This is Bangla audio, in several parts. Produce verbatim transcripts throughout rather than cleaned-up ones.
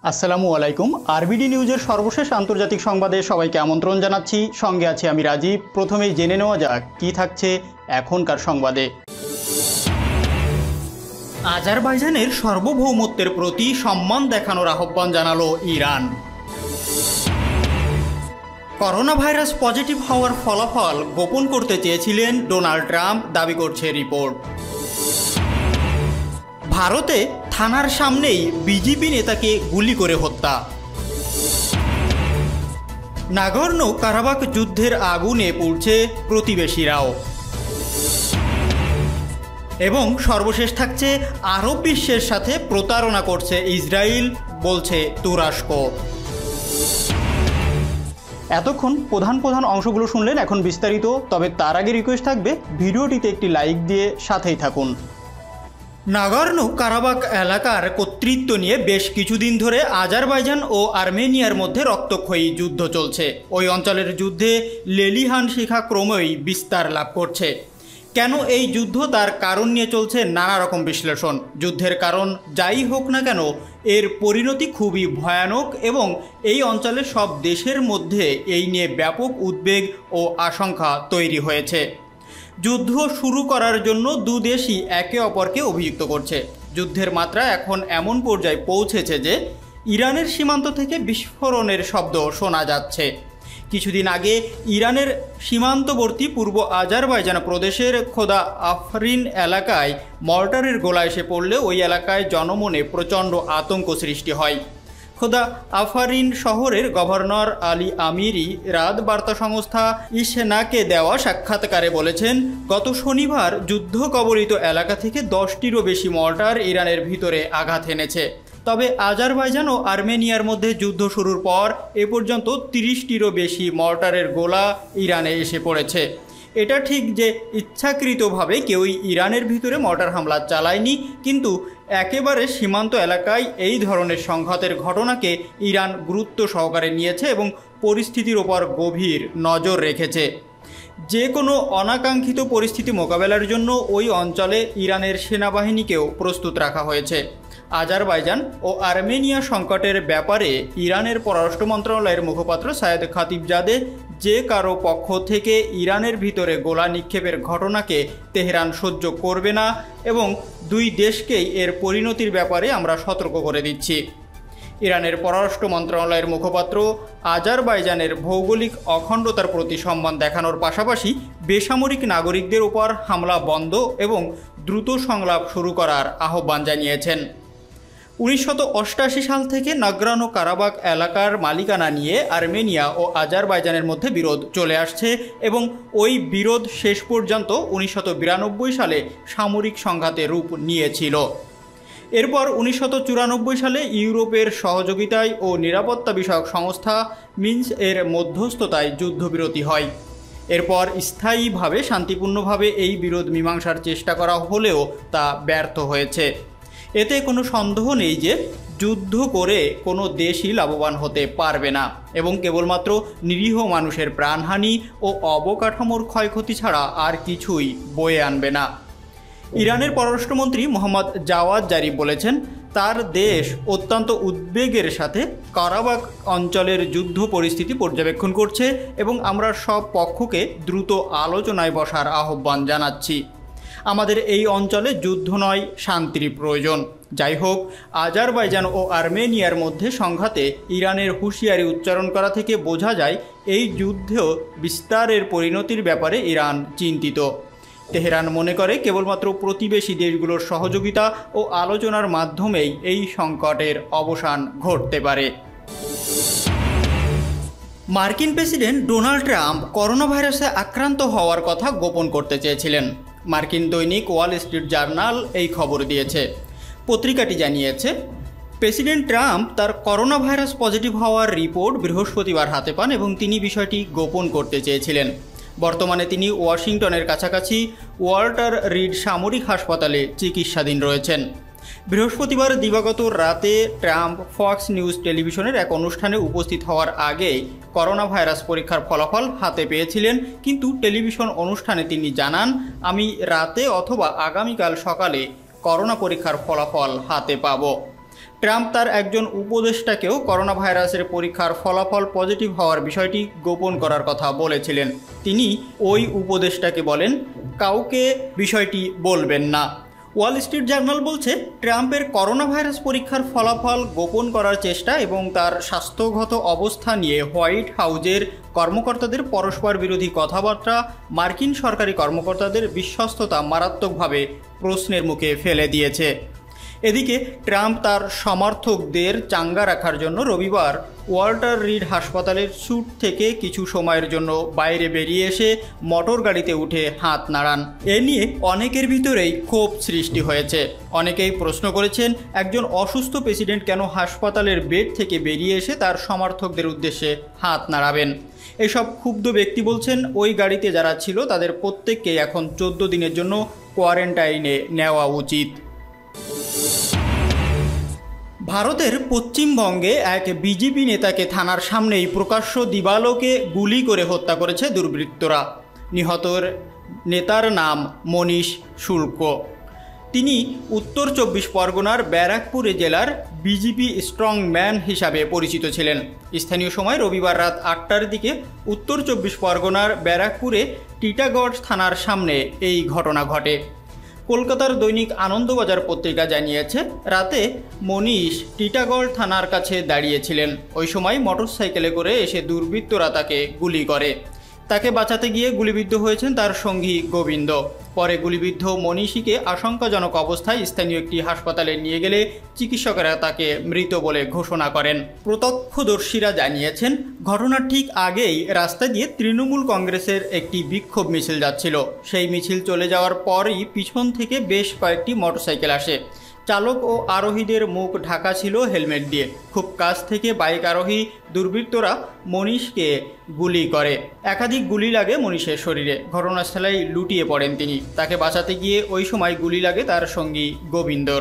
আসসালামু আলাইকুম। আরবিডি নিউজের সর্বশেষ আন্তর্জাতিক সংবাদে সবাইকে আমন্ত্রণ জানাচ্ছি। সঙ্গে আছি আমি রাজীব। প্রথমেই জেনে নেওয়া যাক কি থাকছে এখনকার সংবাদে। আজারবাইজানের সার্বভৌমত্বের প্রতি সম্মান দেখানোর আহ্বান জানালো ইরান। করোনা ভাইরাস পজিটিভ হওয়ার ফলাফল গোপন করতে চেয়েছিলেন ডোনাল্ড ট্রাম্প, দাবি করছে রিপোর্ট। ভারতে থানার সামনেই বিজেপি নেতাকে গুলি করে হত্যা। নাগর্ন কারাবাখ যুদ্ধের আগুনে পুড়ছে প্রতিবেশীরাও। এবং সর্বশেষ থাকছে আরব বিশ্বের সাথে প্রতারণা করছে ইসরায়েল, বলছে তুরস্ক। এতক্ষণ প্রধান প্রধান অংশগুলো শুনলেন, এখন বিস্তারিত। তবে তার আগে রিকোয়েস্ট থাকবে ভিডিওটিতে একটি লাইক দিয়ে সাথেই থাকুন। নাগর্নো কারাবাখ এলাকার কর্তৃত্ব নিয়ে বেশ কিছুদিন ধরে আজারবাইজান ও আর্মেনিয়ার মধ্যে রক্তক্ষয়ী যুদ্ধ চলছে। ওই অঞ্চলের যুদ্ধে লেলিহান শিখা ক্রমেই বিস্তার লাভ করছে। কেন এই যুদ্ধ, তার কারণ নিয়ে চলছে নানা রকম বিশ্লেষণ। যুদ্ধের কারণ যাই হোক না কেন, এর পরিণতি খুবই ভয়ানক এবং এই অঞ্চলের সব দেশের মধ্যে এই নিয়ে ব্যাপক উদ্বেগ ও আশঙ্কা তৈরি হয়েছে। যুদ্ধ শুরু করার জন্য দু দেশই একে অপরকে অভিযুক্ত করছে। যুদ্ধের মাত্রা এখন এমন পর্যায়ে পৌঁছেছে যে ইরানের সীমান্ত থেকে বিস্ফোরণের শব্দ শোনা যাচ্ছে। কিছুদিন আগে ইরানের সীমান্তবর্তী পূর্ব আজারবাইজান প্রদেশের খোদা আফরিন এলাকায় মর্টারের গোলা এসে পড়লে ওই এলাকায় জনমনে প্রচণ্ড আতঙ্ক সৃষ্টি হয়। খোদা আফারিন শহরের গভর্নর আলী আমিরি রাত বার্তা সংস্থা ইসনাকে দেওয়া সাক্ষাৎকারে বলেছেন, গত শনিবার যুদ্ধ কবলিত এলাকা থেকে দশটিরও বেশি মর্টার ইরানের ভিতরে আঘাত এনেছে। তবে আজারবাইজান ও আর্মেনিয়ার মধ্যে যুদ্ধ শুরুর পর এ পর্যন্ত তিরিশটিরও বেশি মর্টারের গোলা ইরানে এসে পড়েছে। এটা ঠিক যে ইচ্ছাকৃতভাবে কেউই ইরানের ভিতরে মর্টার হামলা চালায়নি, কিন্তু একেবারে সীমান্ত এলাকায় এই ধরনের সংঘাতের ঘটনাকে ইরান গুরুত্ব সহকারে নিয়েছে এবং পরিস্থিতির ওপর গভীর নজর রেখেছে। যে কোনো অনাকাঙ্ক্ষিত পরিস্থিতি মোকাবেলার জন্য ওই অঞ্চলে ইরানের সেনাবাহিনীকেও প্রস্তুত রাখা হয়েছে। আজারবাইজান ও আর্মেনিয়া সংকটের ব্যাপারে ইরানের পররাষ্ট্র মন্ত্রণালয়ের মুখপাত্র সায়েদ খাতিবজাদে যে কারো পক্ষ থেকে ইরানের ভিতরে গোলা নিক্ষেপের ঘটনাকে তেহরান সহ্য করবে না এবং দুই দেশকেই এর পরিণতির ব্যাপারে আমরা সতর্ক করে দিচ্ছি। ইরানের পররাষ্ট্র মন্ত্রণালয়ের মুখপাত্র আজারবাইজানের ভৌগোলিক অখণ্ডতার প্রতি সম্মান দেখানোর পাশাপাশি বেসামরিক নাগরিকদের উপর হামলা বন্ধ এবং দ্রুত সংলাপ শুরু করার আহ্বান জানিয়েছেন। উনিশশো অষ্টাশি সাল থেকে নাগর্নো কারাবাখ এলাকার মালিকানা নিয়ে আর্মেনিয়া ও আজারবাইজানের মধ্যে বিরোধ চলে আসছে এবং ওই বিরোধ শেষ পর্যন্ত উনিশশো বিরানব্বই সালে সামরিক সংঘাতে রূপ নিয়েছিল। এরপর উনিশশো চুরানব্বই সালে ইউরোপের সহযোগিতায় ও নিরাপত্তা বিষয়ক সংস্থা মিন্স এর মধ্যস্থতায় যুদ্ধবিরতি হয়। এরপর স্থায়ীভাবে শান্তিপূর্ণভাবে এই বিরোধ মীমাংসার চেষ্টা করা হলেও তা ব্যর্থ হয়েছে। এতে কোনো সন্দেহ নেই যে যুদ্ধ করে কোনো দেশই লাভবান হতে পারবে না এবং কেবলমাত্র নিরীহ মানুষের প্রাণহানি ও অবকাঠামোর ক্ষয়ক্ষতি ছাড়া আর কিছুই বয়ে আনবে না। ইরানের পররাষ্ট্রমন্ত্রী মোহাম্মদ জাওয়াদ জারিফ বলেছেন, তার দেশ অত্যন্ত উদ্বেগের সাথে কারাবাখ অঞ্চলের যুদ্ধ পরিস্থিতি পর্যবেক্ষণ করছে এবং আমরা সব পক্ষকে দ্রুত আলোচনায় বসার আহ্বান জানাচ্ছি। আমাদের এই অঞ্চলে যুদ্ধ নয়, শান্তির প্রয়োজন। যাই হোক, আজারবাইজান ও আর্মেনিয়ার মধ্যে সংঘাতে ইরানের হুঁশিয়ারি উচ্চারণ করা থেকে বোঝা যায় এই যুদ্ধেও বিস্তারের পরিণতির ব্যাপারে ইরান চিন্তিত। তেহরান মনে করে কেবলমাত্র প্রতিবেশী দেশগুলোর সহযোগিতা ও আলোচনার মাধ্যমেই এই সংকটের অবসান ঘটতে পারে। মার্কিন প্রেসিডেন্ট ডোনাল্ড ট্রাম্প করোনা ভাইরাসে আক্রান্ত হওয়ার কথা গোপন করতে চেয়েছিলেন। মার্কিন দৈনিক ওয়াল স্ট্রিট জার্নাল এই খবর দিয়েছে। পত্রিকাটি জানিয়েছে, প্রেসিডেন্ট ট্রাম্প তার করোনা ভাইরাস পজিটিভ হওয়ার রিপোর্ট বৃহস্পতিবার হাতে পান এবং তিনি বিষয়টি গোপন করতে চেয়েছিলেন। বর্তমানে তিনি ওয়াশিংটনের কাছাকাছি ওয়াল্টার রিড সামরিক হাসপাতালে চিকিৎসাধীন রয়েছেন। বৃহস্পতিবার দিবাগত রাতে ট্রাম্প ফক্স নিউজ টেলিভিশনের এক অনুষ্ঠানে উপস্থিত হওয়ার আগে করোনা ভাইরাস পরীক্ষার ফলাফল হাতে পেয়েছিলেন, কিন্তু টেলিভিশন অনুষ্ঠানে তিনি জানান, আমি রাতে অথবা আগামীকাল সকালে করোনা পরীক্ষার ফলাফল হাতে পাব। ট্রাম্প তার একজন উপদেষ্টাকেও করোনা ভাইরাসের পরীক্ষার ফলাফল পজিটিভ হওয়ার বিষয়টি গোপন করার কথা বলেছিলেন। তিনি ওই উপদেষ্টাকে বলেন, কাউকে বিষয়টি বলবেন না। ওয়াল স্ট্রিট জার্নাল বলছে, ট্রাম্পের করোনা ভাইরাস পরীক্ষার ফলাফল গোপন করার চেষ্টা এবং তার স্বাস্থ্যগত অবস্থা নিয়ে হোয়াইট হাউজের কর্মকর্তাদের পরস্পর বিরোধী কথাবার্তা মার্কিন সরকারি কর্মকর্তাদের বিশ্বস্ততা মারাত্মকভাবে প্রশ্নের মুখে ফেলে দিয়েছে। এদিকে ট্রাম্প তার সমর্থকদের চাঙ্গা রাখার জন্য রবিবার ওয়াল্টার রিড হাসপাতালের স্যুট থেকে কিছু সময়ের জন্য বাইরে বেরিয়ে এসে মোটর গাড়িতে উঠে হাত নাড়ান। এ নিয়ে অনেকের ভিতরেই ক্ষোভ সৃষ্টি হয়েছে। অনেকেই প্রশ্ন করেছেন, একজন অসুস্থ প্রেসিডেন্ট কেন হাসপাতালের বেড থেকে বেরিয়ে এসে তার সমর্থকদের উদ্দেশ্যে হাত নাড়াবেন। এসব ক্ষুব্ধ ব্যক্তি বলছেন, ওই গাড়িতে যারা ছিল তাদের প্রত্যেককেই এখন চোদ্দ দিনের জন্য কোয়ারেন্টাইনে নেওয়া উচিত। ভারতের পশ্চিমবঙ্গে এক বিজেপি নেতাকে থানার সামনেই প্রকাশ্য দিবালোকে গুলি করে হত্যা করেছে দুর্বৃত্তরা। নিহতর নেতার নাম মনীষ শুল্ক। তিনি উত্তর চব্বিশ পরগনার ব্যারাকপুর জেলার বিজেপি স্ট্রং ম্যান হিসাবে পরিচিত ছিলেন। স্থানীয় সময় রবিবার রাত আটটার দিকে উত্তর চব্বিশ পরগনার ব্যারাকপুরে টিটাগড় থানার সামনে এই ঘটনা ঘটে। কলকাতার দৈনিক আনন্দবাজার পত্রিকা জানিয়েছে, রাতে মনীষ টিটাগড় থানার কাছে দাঁড়িয়েছিলেন। ওই সময় মোটরসাইকেলে করে এসে দুর্বৃত্তরা তাকে গুলি করে। তাকে বাঁচাতে গিয়ে গুলিবিদ্ধ হয়েছেন তার সঙ্গী গোবিন্দ। পরে গুলিবিদ্ধ মনীষীকে আশঙ্কাজনক অবস্থায় স্থানীয় একটি হাসপাতালে নিয়ে গেলে চিকিৎসকেরা তাকে মৃত বলে ঘোষণা করেন। প্রত্যক্ষদর্শীরা জানিয়েছেন, ঘটনার ঠিক আগেই রাস্তা দিয়ে তৃণমূল কংগ্রেসের একটি বিক্ষোভ মিছিল যাচ্ছিল। সেই মিছিল চলে যাওয়ার পরই পিছন থেকে বেশ কয়েকটি মোটরসাইকেল আসে। চালক ও আরোহীদের মুখ ঢাকা ছিল হেলমেট দিয়ে। খুব কাছ থেকে বাইক আরোহী দুর্বৃত্তরা মনীষকে গুলি করে। একাধিক গুলি লাগে মনীষের শরীরে। ঘটনাস্থলেই লুটিয়ে পড়েন তিনি। তাকে বাঁচাতে গিয়ে ওই সময় গুলি লাগে তার সঙ্গী গোবিন্দর।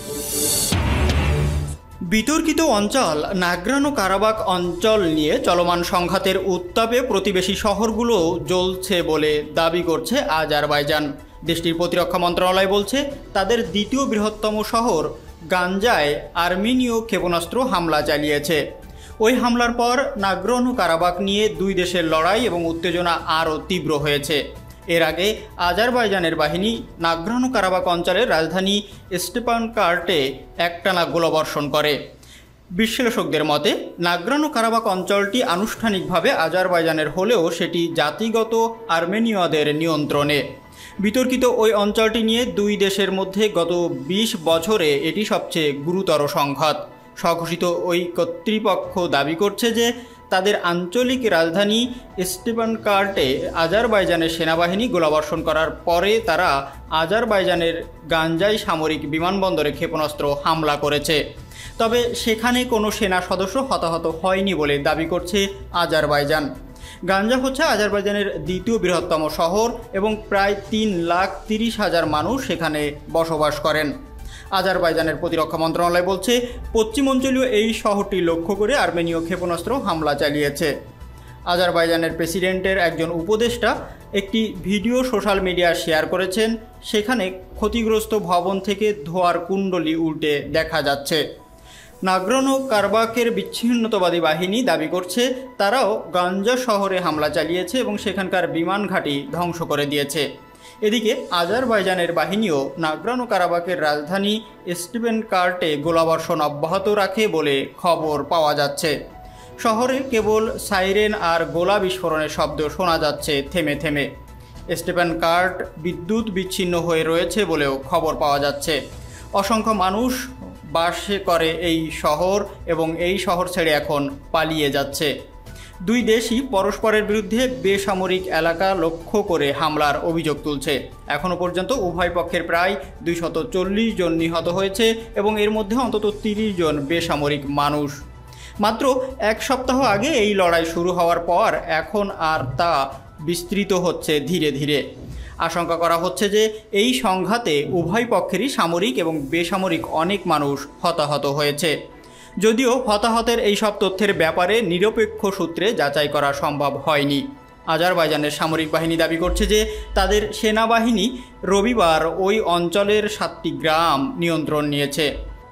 বিতর্কিত অঞ্চল নাগরানো কারাবাক অঞ্চল নিয়ে চলমান সংঘাতের উত্তাপে প্রতিবেশী শহরগুলো জ্বলছে বলে দাবি করছে আজারবাইজান। দেশটির প্রতিরক্ষা মন্ত্রণালয় বলছে, তাদের দ্বিতীয় বৃহত্তম শহর গাঞ্জায় আর্মেনীয় ক্ষেপণাস্ত্র হামলা চালিয়েছে। ওই হামলার পর নাগরানো কারাবাক নিয়ে দুই দেশের লড়াই এবং উত্তেজনা আরও তীব্র হয়েছে। এর আগে আজারবাইজানের বাহিনী নাগরানো কারাবাক অঞ্চলের রাজধানী স্টেপানকার্টে একটানা গোলাবর্ষণ করে। বিশ্লেষকদের মতে, নাগরানো কারাবাক অঞ্চলটি আনুষ্ঠানিকভাবে আজারবাইজানের হলেও সেটি জাতিগত আর্মেনীয়দের নিয়ন্ত্রণে। বিতর্কিত ওই অঞ্চলটি নিয়ে দুই দেশের মধ্যে গত বিশ বছরে এটি সবচেয়ে গুরুতর সংঘাত। স্বঘোষিত ওই কর্তৃপক্ষ দাবি করছে যে তাদের আঞ্চলিক রাজধানী স্টেপানকার্টে আজারবাইজানের সেনাবাহিনী গোলাবর্ষণ করার পরে তারা আজারবাইজানের গাঞ্জাই সামরিক বিমানবন্দরে ক্ষেপণাস্ত্র হামলা করেছে। তবে সেখানে কোনো সেনা সদস্য হতাহত হয়নি বলে দাবি করছে আজারবাইজান। গাঞ্জা হচ্ছে আজারবাইজানের দ্বিতীয় বৃহত্তম শহর এবং প্রায় তিন লাখ তিরিশ হাজার মানুষ সেখানে বসবাস করেন। আজারবাইজানের প্রতিরক্ষা মন্ত্রণালয় বলছে, পশ্চিমাঞ্চলীয় এই শহরটি লক্ষ্য করে আর্মেনীয় ক্ষেপণাস্ত্র হামলা চালিয়েছে। আজারবাইজানের প্রেসিডেন্টের একজন উপদেষ্টা একটি ভিডিও সোশ্যাল মিডিয়ায় শেয়ার করেছেন। সেখানে ক্ষতিগ্রস্ত ভবন থেকে ধোঁয়ার কুণ্ডলী উল্টে দেখা যাচ্ছে। নাগরানো কারাবাকের বিচ্ছিন্নতাবাদী বাহিনী দাবি করছে তারাও গাঞ্জা শহরে হামলা চালিয়েছে এবং সেখানকার বিমান ঘাঁটি ধ্বংস করে দিয়েছে। এদিকে আজারবাইজানের বাহিনীও নাগরানো কারাবাকের রাজধানী স্টেপানকার্টে গোলাবর্ষণ অব্যাহত রাখে বলে খবর পাওয়া যাচ্ছে। শহরে কেবল সাইরেন আর গোলা বিস্ফোরণের শব্দ শোনা যাচ্ছে থেমে থেমে। স্টেপানকার্ট বিদ্যুৎ বিচ্ছিন্ন হয়ে রয়েছে বলেও খবর পাওয়া যাচ্ছে। অসংখ্য মানুষ বাস করে এই শহর এবং এই শহর ছেড়ে এখন পালিয়ে যাচ্ছে। দুই দেশই পরস্পরের বিরুদ্ধে বেসামরিক এলাকা লক্ষ্য করে হামলার অভিযোগ তুলছে। এখনও পর্যন্ত উভয় পক্ষের প্রায় দুইশত চল্লিশ জন নিহত হয়েছে এবং এর মধ্যে অন্তত তিরিশ জন বেসামরিক মানুষ। মাত্র এক সপ্তাহ আগে এই লড়াই শুরু হওয়ার পর এখন আর তা বিস্তৃত হচ্ছে ধীরে ধীরে। আশঙ্কা করা হচ্ছে যে এই সংঘাতে উভয় পক্ষেরই সামরিক এবং বেসামরিক অনেক মানুষ হতাহত হয়েছে। যদিও হতাহতের এই সব তথ্যের ব্যাপারে নিরপেক্ষ সূত্রে যাচাই করা সম্ভব হয়নি। আজারবাইজানের সামরিক বাহিনী দাবি করছে যে তাদের সেনাবাহিনী রবিবার ওই অঞ্চলের সাতটি গ্রাম নিয়ন্ত্রণ নিয়েছে।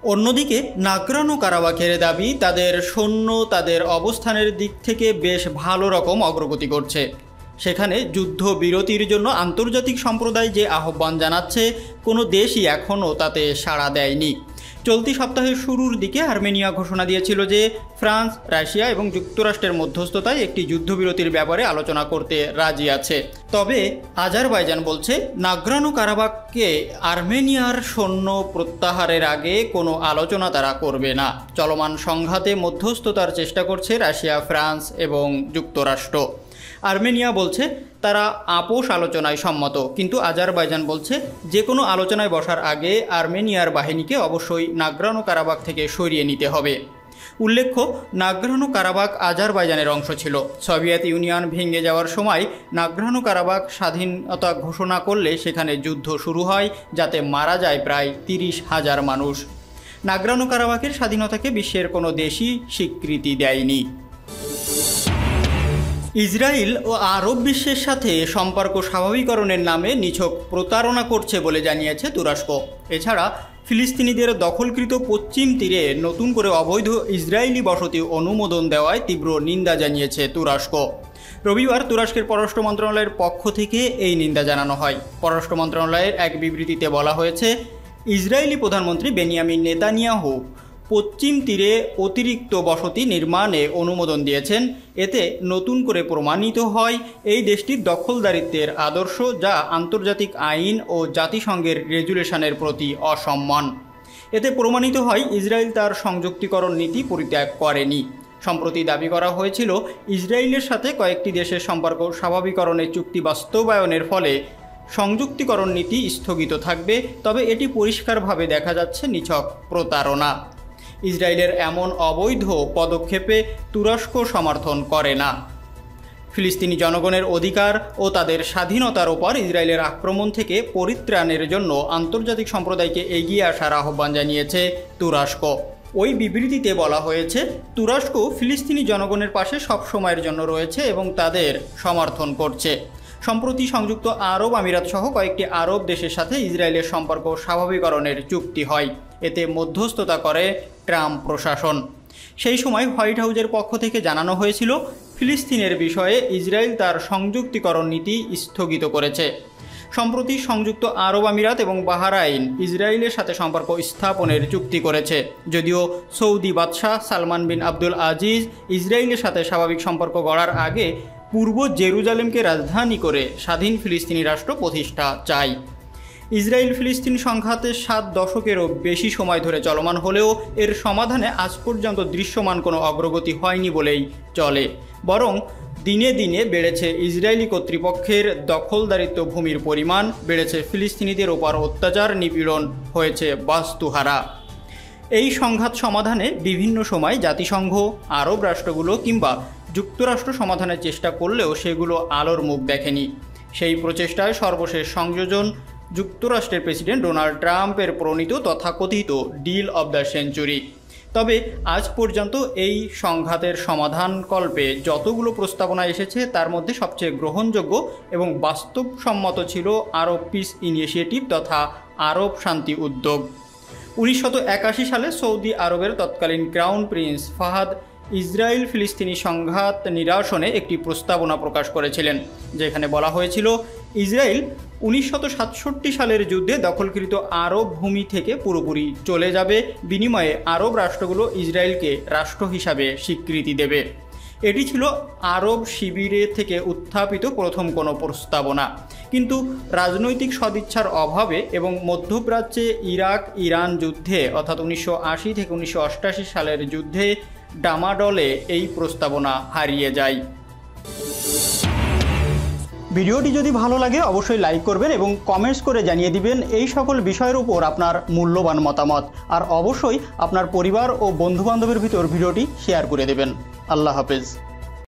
অন্যদিকে নাগরানো কারাবাখের দাবি তাদের সৈন্য তাদের অবস্থানের দিক থেকে বেশ ভালো রকম অগ্রগতি করছে। সেখানে যুদ্ধবিরতির জন্য আন্তর্জাতিক সম্প্রদায় যে আহ্বান জানাচ্ছে কোনো দেশই এখনও তাতে সাড়া দেয়নি। চলতি সপ্তাহের শুরুর দিকে আর্মেনিয়া ঘোষণা দিয়েছিল যে ফ্রান্স, রাশিয়া এবং যুক্তরাষ্ট্রের মধ্যস্থতায় একটি যুদ্ধবিরতির ব্যাপারে আলোচনা করতে রাজি আছে। তবে আজারবাইজান বলছে নাগরানো কারাবাখকে আর্মেনিয়ার সৈন্য প্রত্যাহারের আগে কোনো আলোচনা তারা করবে না। চলমান সংঘাতে মধ্যস্থতার চেষ্টা করছে রাশিয়া, ফ্রান্স এবং যুক্তরাষ্ট্র। আর্মেনিয়া বলছে তারা আপোষ আলোচনায় সম্মত, কিন্তু আজারবাইজান বলছে যে কোনো আলোচনায় বসার আগে আর্মেনিয়ার বাহিনীকে অবশ্যই নাগরানো কারাবাখ থেকে সরিয়ে নিতে হবে। উল্লেখ্য, নাগরানো কারাবাখ আজারবাইজানের অংশ ছিল। সোভিয়েত ইউনিয়ন ভেঙে যাওয়ার সময় নাগরানো কারাবাখ স্বাধীনতা ঘোষণা করলে সেখানে যুদ্ধ শুরু হয়, যাতে মারা যায় প্রায় তিরিশ হাজার মানুষ। নাগরানো কারাবাখের স্বাধীনতাকে বিশ্বের কোনো দেশই স্বীকৃতি দেয়নি। ইসরায়েল ও আরব বিশ্বের সাথে সম্পর্ক স্বাভাবিকরণের নামে নিছক প্রতারণা করছে বলে জানিয়েছে তুরস্ক। এছাড়া ফিলিস্তিনিদের দখলকৃত পশ্চিম তীরে নতুন করে অবৈধ ইসরায়েলি বসতি অনুমোদন দেওয়ায় তীব্র নিন্দা জানিয়েছে তুরস্ক। রবিবার তুরস্কের পররাষ্ট্র মন্ত্রণালয়ের পক্ষ থেকে এই নিন্দা জানানো হয়। পররাষ্ট্র মন্ত্রণালয়ের এক বিবৃতিতে বলা হয়েছে, ইসরায়েলি প্রধানমন্ত্রী বেনিয়ামিন নেতানিয়াহু পশ্চিম তীরে অতিরিক্ত বসতি নির্মাণে অনুমোদন দিয়েছেন। এতে নতুন করে প্রমাণিত হয় এই দেশটির দখলদারিত্বের আদর্শ, যা আন্তর্জাতিক আইন ও জাতিসংঘের রেজুলেশনের প্রতি অসম্মান। এতে প্রমাণিত হয় ইসরায়েল তার সংযুক্তিকরণ নীতি পরিত্যাগ করেনি। সম্প্রতি দাবি করা হয়েছিল ইসরায়েলের সাথে কয়েকটি দেশের সম্পর্ক স্বাভাবিকরণের চুক্তি বাস্তবায়নের ফলে সংযুক্তিকরণ নীতি স্থগিত থাকবে, তবে এটি পরিষ্কারভাবে দেখা যাচ্ছে নিছক প্রতারণা। ইসরায়েলের এমন অবৈধ পদক্ষেপে তুরস্ক সমর্থন করে না। ফিলিস্তিনি জনগণের অধিকার ও তাদের স্বাধীনতার ওপর ইসরায়েলের আক্রমণ থেকে পরিত্রাণের জন্য আন্তর্জাতিক সম্প্রদায়কে এগিয়ে আসার আহ্বান জানিয়েছে তুরস্ক। ওই বিবৃতিতে বলা হয়েছে, তুরস্ক ফিলিস্তিনি জনগণের পাশে সবসময়ের জন্য রয়েছে এবং তাদের সমর্থন করছে। সম্প্রতি সংযুক্ত আরব আমিরাত সহ কয়েকটি আরব দেশের সাথে ইসরায়েলের সম্পর্ক স্বাভাবিকরণের চুক্তি হয়। এতে মধ্যস্থতা করে ট্রাম্প প্রশাসন। সেই সময় হোয়াইট হাউসের পক্ষ থেকে জানানো হয়েছিল, ফিলিস্তিনের বিষয়ে ইসরায়েল তার সংযুক্তিকরণ নীতি স্থগিত করেছে। সম্প্রতি সংযুক্ত আরব আমিরাত এবং বাহরাইন ইসরায়েলের সাথে সম্পর্ক স্থাপনের চুক্তি করেছে। যদিও সৌদি বাদশাহ সালমান বিন আব্দুল আজিজ ইসরায়েলের সাথে স্বাভাবিক সম্পর্ক গড়ার আগে পূর্ব জেরুজালেমকে রাজধানী করে স্বাধীন ফিলিস্তিনি রাষ্ট্র প্রতিষ্ঠা চায়। ইসরায়েল ফিলিস্তিন সংঘাতের সাত দশকেরও বেশি সময় ধরে চলমান হলেও এর সমাধানে আজ পর্যন্ত দৃশ্যমান কোনো অগ্রগতি হয়নি বলেই চলে। বরং দিনে দিনে বেড়েছে ইসরায়েলি কর্তৃপক্ষের দখলদারিত্ব ভূমির পরিমাণ, বেড়েছে ফিলিস্তিনিদের ওপর অত্যাচার, নিপীড়ন হয়েছে বাস্তুহারা। এই সংঘাত সমাধানে বিভিন্ন সময় জাতিসংঘ, আরব রাষ্ট্রগুলো কিংবা যুক্তরাষ্ট্র সমাধানের চেষ্টা করলেও সেগুলো আলোর মুখ দেখেনি। সেই প্রচেষ্টায় সর্বশেষ সংযোজন যুক্তরাষ্ট্রের প্রেসিডেন্ট ডোনাল্ড ট্রাম্পের প্রণীত তথাকথিত ডিল অব দ্য সেঞ্চুরি। তবে আজ পর্যন্ত এই সংঘাতের সমাধানকল্পে যতগুলো প্রস্তাবনা এসেছে তার মধ্যে সবচেয়ে গ্রহণযোগ্য এবং বাস্তবসম্মত ছিল আরব পিস ইনিশিয়েটিভ তথা আরব শান্তি উদ্যোগ। উনিশশো একাশি সালে সৌদি আরবের তৎকালীন ক্রাউন প্রিন্স ফাহাদ ইসরায়েল ফিলিস্তিনি সংঘাত নিরসনে একটি প্রস্তাবনা প্রকাশ করেছিলেন, যেখানে বলা হয়েছিল ইসরায়েল উনিশশো সাতষট্টি সালের যুদ্ধে দখলকৃত আরব ভূমি থেকে পুরোপুরি চলে যাবে, বিনিময়ে আরব রাষ্ট্রগুলো ইসরায়েলকে রাষ্ট্র হিসাবে স্বীকৃতি দেবে। এটি ছিল আরব শিবিরে থেকে উত্থাপিত প্রথম কোনো প্রস্তাবনা, কিন্তু রাজনৈতিক সদিচ্ছার অভাবে এবং মধ্যপ্রাচ্যে ইরাক ইরান যুদ্ধে অর্থাৎ উনিশশো আশি থেকে উনিশশো অষ্টাশি সালের যুদ্ধে ডামাডলে এই প্রস্তাবনা হারিয়ে যায়। ভিডিওটি যদি ভালো লাগে অবশ্যই লাইক করবেন এবং কমেন্টস করে জানিয়ে দিবেন এই সকল বিষয়ের উপর আপনার মূল্যবান মতামত, আর অবশ্যই আপনার পরিবার ও বন্ধুবান্ধবের ভিতর ভিডিওটি শেয়ার করে দেবেন। আল্লাহ হাফেজ।